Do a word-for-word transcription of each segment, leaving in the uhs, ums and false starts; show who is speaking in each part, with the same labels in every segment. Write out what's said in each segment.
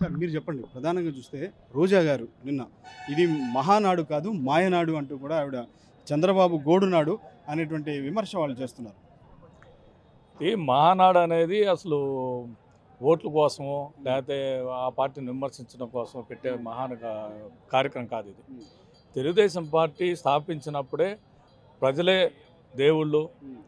Speaker 1: Sir మీరు చెప్పండి, ప్రధానంగా చూస్తే రోజా గారు నిన్న ఇది మహానాడు కాదు మాయనాడు అంటూ కూడా ఆవిడ చంద్రబాబు గోడునాడు అనేటువంటి విమర్శ వాళ్ళు చేస్తున్నారు.
Speaker 2: ఈ మహానాడు అనేది అసలు ఓట్ల కోసమో లేకపోతే ఆ పార్టీని విమర్శించడం కోసం పెట్టే మహాన కార్యక్రమం కాదు ఇది. తెలుగుదేశం పార్టీ స్థాపించినప్పుడే ప్రజలే దేవుళ్ళు,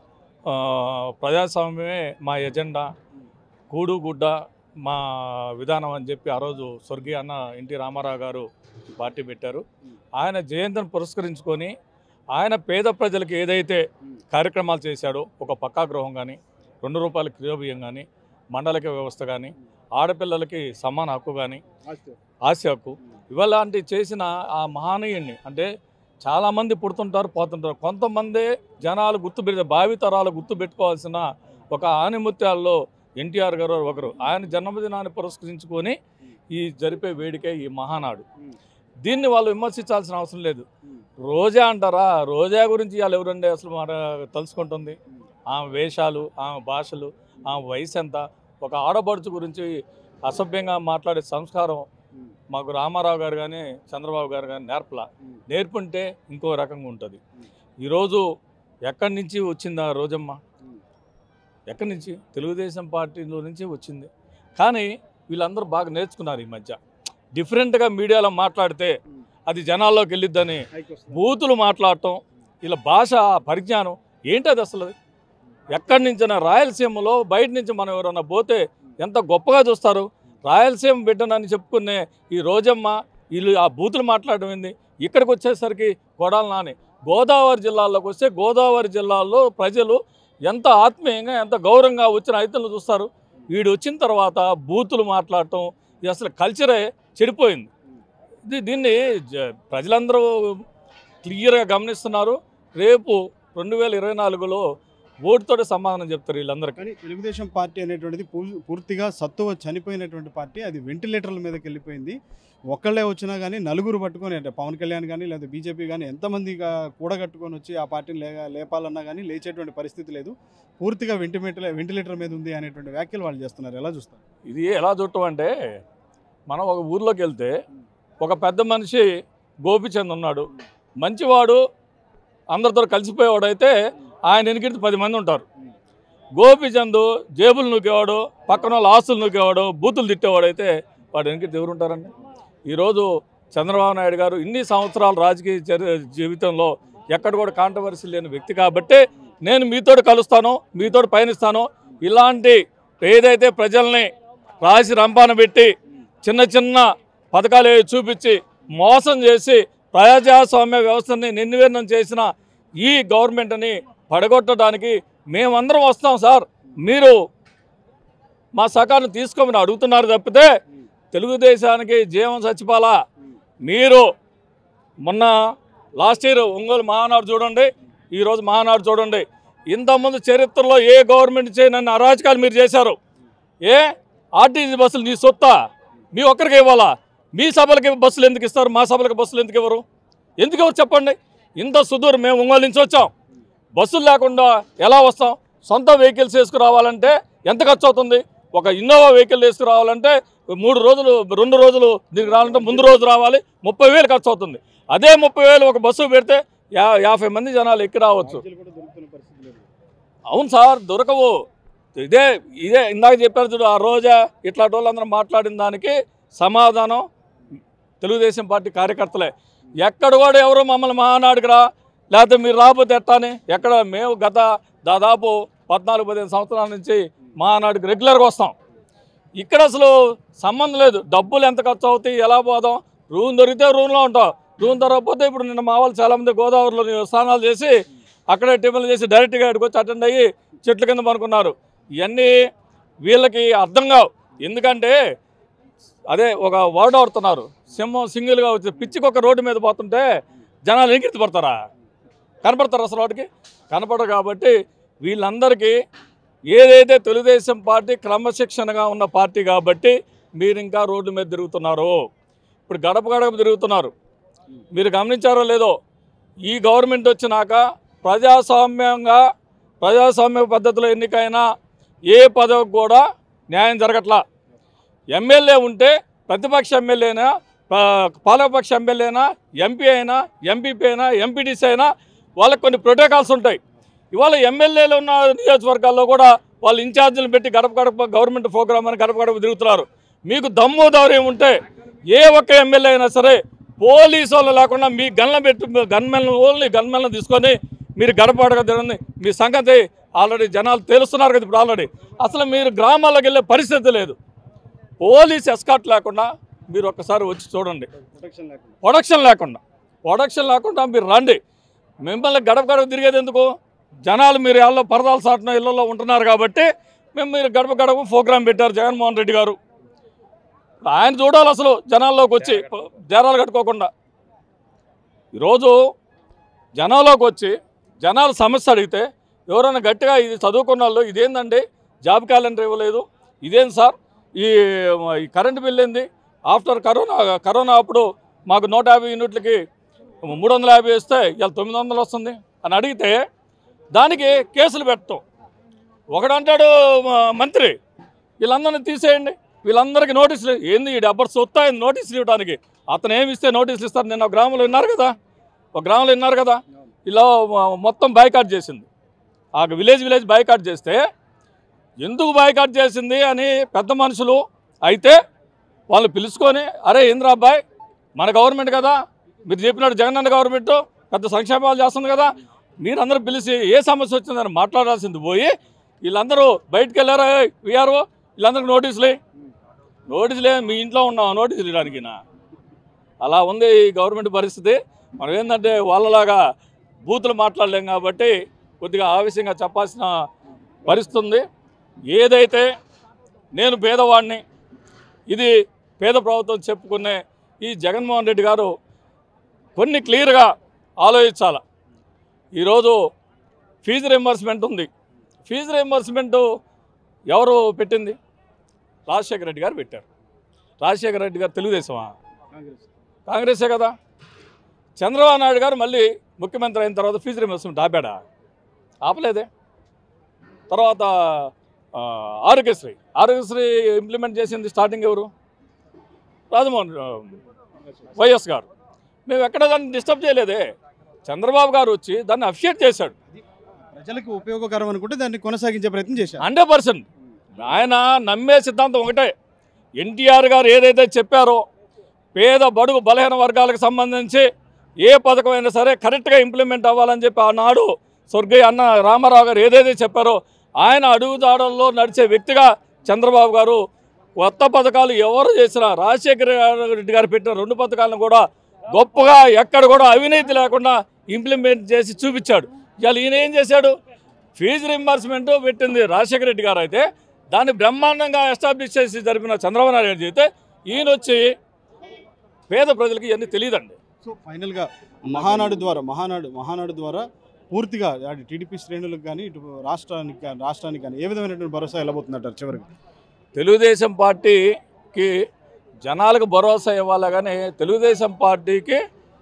Speaker 2: ప్రజాస్వామ్యమే మా ఎజెండా, కూడు గుడ్డ మా విధానం అని చెప్పి ఆ రోజు స్వర్గీయ అన్న ఎన్టీ రామారావు గారు పార్టీ పెట్టారు. ఆయన జయంతిని పురస్కరించుకొని ఆయన పేద ప్రజలకు ఏదైతే కార్యక్రమాలు చేశాడో, ఒక పక్కా గృహం కానీ, రెండు రూపాయల కిలో బియ్యం కానీ, మండలిక వ్యవస్థ కానీ, ఆడపిల్లలకి సమాన హక్కు కానీ, ఆస్తి హక్కు, ఇవలాంటి చేసిన ఆ మహనీయుడిని అంటే చాలామంది పుడుతుంటారు పోతుంటారు, కొంతమంది జనాలు గుర్తుపెట్టే భావితరాలు గుర్తుపెట్టుకోవాల్సిన ఒక ఆనిముత్యాల్లో ఎన్టీఆర్ గారు ఒకరు. ఆయన జన్మదినాన్ని పురస్కరించుకొని ఈ జరిపే వేడికే ఈ మహానాడు. దీన్ని వాళ్ళు విమర్శించాల్సిన అవసరం లేదు. రోజా అంటారా, రోజా గురించి వాళ్ళు ఎవరండి అసలు మాట తెలుసుకుంటుంది? ఆమె వేషాలు, ఆమె భాషలు, ఆమె వయసు ఎంత, ఒక ఆడపడుచు గురించి అసభ్యంగా మాట్లాడే సంస్కారం మాకు రామారావు గారు కానీ చంద్రబాబు గారు కానీ నేర్పలా. నేర్పుంటే ఇంకో రకంగా ఉంటుంది. ఈరోజు ఎక్కడి నుంచి వచ్చిందా రోజమ్మ? ఎక్కడి నుంచి? తెలుగుదేశం పార్టీలో నుంచి వచ్చింది. కానీ వీళ్ళందరూ బాగా నేర్చుకున్నారు ఈ మధ్య. డిఫరెంట్గా మీడియాలో మాట్లాడితే అది జనాల్లోకి వెళ్ళిద్దని బూతులు మాట్లాడటం, ఇలా భాష పరిజ్ఞానం ఏంటది అసలు? ఎక్కడి నుంచైనా రాయలసీమలో బయట నుంచి మనం ఎవరన్నా పోతే ఎంత గొప్పగా చూస్తారు. రాయలసీమ బిడ్డనని చెప్పుకునే ఈ రోజమ్మ వీళ్ళు ఆ బూతులు మాట్లాడడం ఏంది? ఇక్కడికి వచ్చేసరికి కొడాలి నాని. గోదావరి జిల్లాలోకి వస్తే గోదావరి జిల్లాలో ప్రజలు ఎంత ఆత్మీయంగా ఎంత గౌరవంగా వచ్చిన రైతులను చూస్తారు. వీడు వచ్చిన తర్వాత బూతులు మాట్లాడటం, ఇది అసలు కల్చరే చెడిపోయింది. ఇది దీన్ని ప్రజలందరూ క్లియర్గా గమనిస్తున్నారు. రేపు రెండు వేల ఇరవై నాలుగులో ఓటుతోటి సమాధానం చెప్తారు వీళ్ళందరికీ.
Speaker 1: కానీ తెలుగుదేశం పార్టీ అనేటువంటిది పూర్తిగా సత్తువ చనిపోయినటువంటి పార్టీ. అది వెంటిలేటర్ల మీదకి వెళ్ళిపోయింది. ఒక్కళ్ళే వచ్చినా కానీ నలుగురు పట్టుకొని, అంటే పవన్ కళ్యాణ్ కానీ లేదా బీజేపీ కానీ ఎంతమందిగా కూడగట్టుకొని వచ్చి ఆ పార్టీని లే లేపాలన్నా కానీ లేచేటువంటి పరిస్థితి లేదు. పూర్తిగా వెంటిలేటర్ వెంటిలేటర్ మీద ఉంది అనేటువంటి వ్యాఖ్యలు వాళ్ళు చేస్తున్నారు. ఎలా చూస్తారు?
Speaker 2: ఇది ఎలా చూడటం అంటే, మనం ఒక ఊర్లోకి వెళ్తే ఒక పెద్ద మనిషి గోపిచంద్ ఉన్నాడు, మంచివాడు, అందరితో కలిసిపోయేవాడైతే ఆయన వెనుకటి పది మంది ఉంటారు. గోపిచంద్ జేబులు నూకేవాడు, పక్కన వాళ్ళ ఆస్తులు నూకేవాడు, బూతులు తిట్టేవాడైతే వాడు వెనుకటి ఎవరు ఉంటారండి? ఈరోజు చంద్రబాబు నాయుడు గారు ఇన్ని సంవత్సరాల రాజకీయ జీవితంలో ఎక్కడ కూడా కాంట్రవర్సీ లేని వ్యక్తి కాబట్టి నేను మీతోటి కలుస్తాను, మీతోటి పయనిస్తాను, ఇలాంటి ఏదైతే ప్రజల్ని రాసి రంపాన పెట్టి చిన్న చిన్న పథకాలు చూపించి మోసం చేసి ప్రజాస్వామ్య వ్యవస్థని నిర్వీర్యం చేసిన ఈ గవర్నమెంట్ని పడగొట్టడానికి మేమందరం వస్తాం సార్, మీరు మా సహకారం తీసుకోమని అడుగుతున్నారు తప్పితే తెలుగుదేశానికి జీవం చచ్చిపోలా. మీరు మొన్న లాస్ట్ ఇయర్ ఒంగోలు మహానాడు చూడండి, ఈరోజు మహానాడు చూడండి. ఇంతకుముందు చరిత్రలో ఏ గవర్నమెంట్ చేయనన్ని అరాచకాలు మీరు చేశారు. ఏ ఆర్టీసీ బస్సులు నీ సొత్తా? మీ ఒక్కరికి ఇవ్వాలా? మీ సభలకి బస్సులు ఎందుకు ఇస్తారు, మా సభలకి బస్సులు ఎందుకు ఇవ్వరు? ఎందుకు ఎవరు చెప్పండి? ఇంత సుదూరం మేము ఒంగోలు నుంచి వచ్చాం, బస్సులు లేకుండా ఎలా వస్తాం? సొంత వెహికల్స్ వేసుకురావాలంటే ఎంత ఖర్చు అవుతుంది? ఒక ఇన్నోవా వెహికల్ వేసుకురావాలంటే మూడు రోజులు రెండు రోజులు దీనికి రావాలంటే ముందు రోజు రావాలి, ముప్పై వేలు ఖర్చు అవుతుంది. అదే ముప్పై వేలు ఒక బస్సు పెడితే యా యాభై మంది జనాలు ఎక్కి రావచ్చు. అవును సార్, దొరకవు. ఇదే ఇదే ఇందాక చెప్పారు చూడు, ఆ రోజా ఇట్లాంటి వాళ్ళందరూ మాట్లాడిన దానికి సమాధానం తెలుగుదేశం పార్టీ కార్యకర్తలే. ఎక్కడ కూడా ఎవరు మమ్మల్ని మహానాడుకు రా, లేకపోతే మీరు రాకపోతే ఎట్టాని ఎక్కడ? మేము గత దాదాపు పద్నాలుగు పదిహేను సంవత్సరాల నుంచి మహానాడుకు రెగ్యులర్గా వస్తాం. ఇక్కడ అసలు సంబంధం లేదు. డబ్బులు ఎంత ఖర్చు అవుతాయి, ఎలా పోదాం? రూమ్ దొరికితే రూమ్లో ఉంటాం, రూమ్ దొరకకపోతే ఇప్పుడు నిన్న మా వాళ్ళు చాలామంది గోదావరిలో స్నానాలు చేసి అక్కడే టిఫిన్లు చేసి డైరెక్ట్గా ఇక్కడికి వచ్చి అటెండ్ అయ్యి చెట్ల కింద పనుకున్నారు. ఇవన్నీ వీళ్ళకి అర్థం కావు. ఎందుకంటే అదే ఒక వర్డ్ ఆడుతున్నారు, సింహం సింగిల్గా వచ్చి పిచ్చికి ఒక రోడ్డు మీద పోతుంటే జనాలు ఎగిరి పడతారా? కనపడతారు అసలు? వాటికి కనపడరు. కాబట్టి వీళ్ళందరికీ ఏదైతే తెలుగుదేశం పార్టీ క్రమశిక్షణగా ఉన్న పార్టీ కాబట్టి మీరు ఇంకా రోడ్డు మీద తిరుగుతున్నారు. ఇప్పుడు గడప గడప తిరుగుతున్నారు. మీరు గమనించారో లేదో, ఈ గవర్నమెంట్ వచ్చినాక ప్రజాస్వామ్యంగా ప్రజాస్వామ్య పద్ధతిలో ఎన్నికైనా ఏ పదవికి కూడా న్యాయం జరగట్లా. ఎమ్మెల్యే ఉంటే ప్రతిపక్ష ఎమ్మెల్యేనా, పాలకపక్ష ఎమ్మెల్యేనా, ఎంపీ అయినా, ఎంపీపీ అయినా, ఎంపీటీసీ అయినా వాళ్ళకి కొన్ని ప్రోటోకాల్స్ ఉంటాయి. ఇవాళ ఎమ్మెల్యేలు ఉన్న నియోజకవర్గాల్లో కూడా వాళ్ళు ఇన్ఛార్జీలు పెట్టి గడప గడప గవర్నమెంట్ ప్రోగ్రామ్ అని గడప గడప తిరుగుతున్నారు. మీకు దమ్ము ధైర్యం ఉంటే ఏ ఒక్క ఎమ్మెల్యే అయినా సరే పోలీసు వాళ్ళు లేకుండా మీ గన్ల పెట్టి గన్మెన్ ఓన్లీ గన్మెన్లను తీసుకొని మీరు గడప గడప తిరగండి. మీ సంగతి ఆల్రెడీ జనాలు తెలుస్తున్నారు కదా. ఇప్పుడు ఆల్రెడీ అసలు మీరు గ్రామాల్లోకి వెళ్ళే పరిస్థితి లేదు. పోలీస్ ఎస్కాట్ లేకుండా మీరు ఒక్కసారి వచ్చి చూడండి. ప్రొడక్షన్ లేకుండా ప్రొడక్షన్ లేకుండా మీరు రండి. మిమ్మల్ని గడప గడప తిరిగేది ఎందుకు? జనాలు మీరు ఇళ్ళలో పరదాలు సాటిన ఇళ్లలో ఉంటున్నారు కాబట్టి మేము మీరు గడప గడప ప్రోగ్రాం పెట్టారు జగన్మోహన్ రెడ్డి గారు. ఆయన చూడాలి అసలు జనాల్లోకి వచ్చి జనాలు కట్టుకోకుండా. ఈరోజు జనాల్లోకి వచ్చి జనాలు సమస్య అడిగితే ఎవరైనా గట్టిగా ఇది చదువుకున్న వాళ్ళు ఇదేందండి జాబ్ క్యాలెండర్ ఇవ్వలేదు, ఇదేంది సార్ ఈ కరెంటు బిల్ ఏంది, ఆఫ్టర్ కరోనా కరోనా అప్పుడు మాకు నూట యాభై యూనిట్లకి మూడు వందల యాభై ఇస్తే ఇలా తొమ్మిది వందలు వస్తుంది అని అడిగితే దానికి కేసులు పెట్టడం. ఒకడంటాడు మంత్రి వీళ్ళందరినీ తీసేయండి, వీళ్ళందరికీ నోటీసులు ఏంది ఈ డబ్బర్ సొత్తాయింది నోటీసులు ఇవ్వడానికి. అతను ఏమి ఇస్తే నోటీసులు ఇస్తారు? నేను ఒక గ్రామంలో విన్నారు కదా, ఒక గ్రామంలో విన్నారు కదా, ఇలా మొత్తం బాయ్కాట్ చేసింది. ఆ విలేజ్ విలేజ్ బాయ్కాట్ చేస్తే ఎందుకు బాయ్కాట్ చేసింది అని పెద్ద మనుషులు అయితే వాళ్ళు పిలుచుకొని అరే ఇంద్రా అబ్బాయి మన గవర్నమెంట్ కదా, మీరు చెప్పినట్టు జగనన్న గవర్నమెంట్ పెద్ద సంక్షేమాలు చేస్తుంది కదా, మీరందరూ పిలిచి ఏ సమస్య వచ్చిందని మాట్లాడాల్సింది పోయి వీళ్ళందరూ బయటకు వెళ్ళారా వీఆర్ఓ వీళ్ళందరికీ నోటీసులే నోటీసులే మీ ఇంట్లో ఉన్నాం నోటీసులు ఇవ్వడానికి. అలా ఉంది ఈ గవర్నమెంట్ పరిస్థితి. మనం ఏంటంటే వాళ్ళలాగా బూతులు మాట్లాడలేం కాబట్టి కొద్దిగా ఆవేశంగా చెప్పాల్సిన పరిస్థితి ఉంది. ఏదైతే నేను పేదవాడిని, ఇది పేద ప్రభుత్వం చెప్పుకునే ఈ జగన్మోహన్ రెడ్డి గారు కొన్ని క్లియర్గా ఆలోచించాలి. ఈరోజు ఫీజు రీయింబర్స్మెంట్ ఉంది. ఫీజు రీయింబర్స్మెంట్ ఎవరు పెట్టింది? రాజశేఖర రెడ్డి గారు పెట్టారు. రాజశేఖర రెడ్డి గారు తెలుగుదేశమా? కాంగ్రెసే కదా. చంద్రబాబు నాయుడు గారు మళ్ళీ ముఖ్యమంత్రి అయిన తర్వాత ఫీజు రీయింబర్స్మెంట్ ఆపాడా? ఆపలేదే. తర్వాత ఆరోగ్యశ్రీ ఆరోగ్యశ్రీ ఇంప్లిమెంట్ చేసింది స్టార్టింగ్ ఎవరు? రాజమోహన్ వైఎస్ గారు. మేము ఎక్కడ దాన్ని డిస్టర్బ్ చేయలేదే. చంద్రబాబు గారు వచ్చి దాన్ని అఫిషియేట్ చేశాడు.
Speaker 1: ప్రజలకు ఉపయోగకరం అనుకుంటే దాన్ని కొనసాగించే ప్రయత్నం చేశారు.
Speaker 2: హండ్రెడ్ పర్సెంట్ ఆయన నమ్మే సిద్ధాంతం ఒకటే. ఎన్టీఆర్ గారు ఏదైతే చెప్పారో పేద బడుగు బలహీన వర్గాలకు సంబంధించి ఏ పథకమైనా సరే కరెక్ట్గా ఇంప్లిమెంట్ అవ్వాలని చెప్పి ఆనాడు స్వర్గీయ అన్న రామారావు గారు ఏదైతే చెప్పారో ఆయన అడుగుదాడల్లో నడిచే వ్యక్తిగా చంద్రబాబు గారు కొత్త పథకాలు ఎవరు చేసినా రాజశేఖర రెడ్డి గారు పెట్టిన రెండు పథకాలను కూడా గొప్పగా ఎక్కడ కూడా అవినీతి లేకుండా ఇంప్లిమెంట్ చేసి చూపించాడు. ఇవాళ ఈయన ఏం చేశాడు? ఫీజు రీయింబర్స్మెంట్ పెట్టింది రాజశేఖర రెడ్డి గారు అయితే దాన్ని బ్రహ్మాండంగా ఎస్టాబ్లిష్ చేసి జరిపిన చంద్రబాబు నాయుడు గారు అయితే ఈయన వచ్చి పేద ప్రజలకి ఇవన్నీ తెలియదండి.
Speaker 1: సో ఫైనల్గా మహానాడు ద్వారా మహానాడు మహానాడు ద్వారా పూర్తిగా అటు టీడీపీ శ్రేణులకు కానీ ఇటు రాష్ట్రానికి కానీ రాష్ట్రానికి కానీ ఏ విధమైనటువంటి భరోసా వెళ్ళబోతుందంటారు చివరికి?
Speaker 2: తెలుగుదేశం పార్టీకి జనాలకు భరోసా ఇవ్వాలి కానీ తెలుగుదేశం పార్టీకి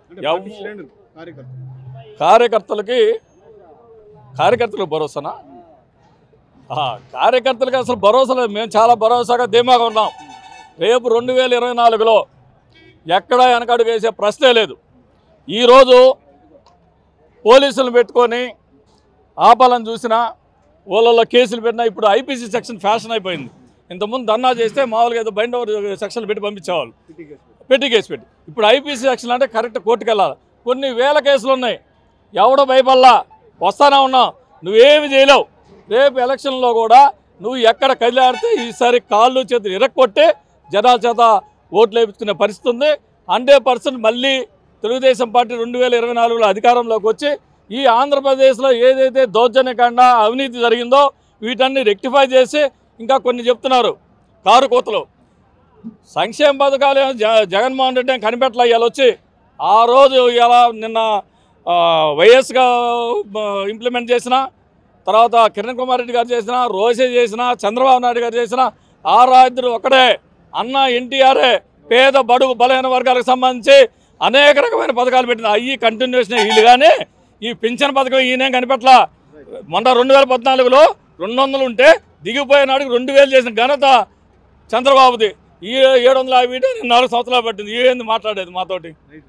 Speaker 2: కార్యకర్తలకి కార్యకర్తలకు భరోసానా? కార్యకర్తలకి అసలు భరోసా లేదు. మేము చాలా భరోసాగా ధీమాగా ఉన్నాం. రేపు రెండు వేల ఇరవై నాలుగులో ఎక్కడా వెనకడుగు వేసే ప్రశ్నే లేదు. ఈరోజు పోలీసులు పెట్టుకొని ఆపాలని చూసినా వాళ్ళల్లో కేసులు పెట్టినా ఇప్పుడు ఐపీసీ సెక్షన్ ఫ్యాషన్ అయిపోయింది. ఇంతకుముందు ధర్నా చేస్తే మామూలుగా ఏదో బైండ్ ఓవర్ సెక్షన్లు పెట్టి పంపించేవాళ్ళు, పెట్టి కేసు పెట్టి. ఇప్పుడు ఐపీసీ సెక్షన్ అంటే కరెక్ట్ కోర్టుకు వెళ్ళాలి. కొన్ని వేల కేసులు ఉన్నాయి. ఎవడో భయపడలా, వస్తానే ఉన్నావు, నువ్వేమి చేయలేవు. రేపు ఎలక్షన్లో కూడా నువ్వు ఎక్కడ కదిలాడితే ఈసారి కాళ్ళు చేతులు ఇరక్కొట్టి జనాల చేత ఓట్లు వేయించుకునే పరిస్థితి ఉంది. హండ్రెడ్ పర్సెంట్ మళ్ళీ తెలుగుదేశం పార్టీ రెండు వేల ఇరవై నాలుగులో అధికారంలోకి వచ్చి ఈ ఆంధ్రప్రదేశ్లో ఏదైతే దౌర్జన్యకాండ అవినీతి జరిగిందో వీటన్ని రెక్టిఫై చేసి ఇంకా కొన్ని చెప్తున్నారు కారు కోతలు సంక్షేమ పథకాలు జగన్మోహన్ రెడ్డి కనిపెట్టలే. ఇవాళ వచ్చి ఆ రోజు ఇలా నిన్న వైఎస్గా ఇంప్లిమెంట్ చేసిన తర్వాత కిరణ్ కుమార్ రెడ్డి గారు చేసిన, రోసే చేసిన, చంద్రబాబు నాయుడు గారు చేసిన ఆ రాత్రి ఒకటే అన్న ఎన్టీఆర్ఏ పేద బడుగు బలహీన వర్గాలకు సంబంధించి అనేక రకమైన పథకాలు పెట్టిన అయ్యి కంటిన్యూషన్ వీళ్ళు కానీ ఈ పింఛన్ పథకం ఈయనేం కనిపెట్టలా. మొన్న రెండు వేల పద్నాలుగులో రెండు వందలు ఉంటే దిగిపోయినాడికి రెండు వేలు చేసిన ఘనత చంద్రబాబుది. ఈ ఏడు వందల యాభై నాలుగు సంవత్సరాలు పట్టింది ఏంది మాట్లాడేది మాతోటి.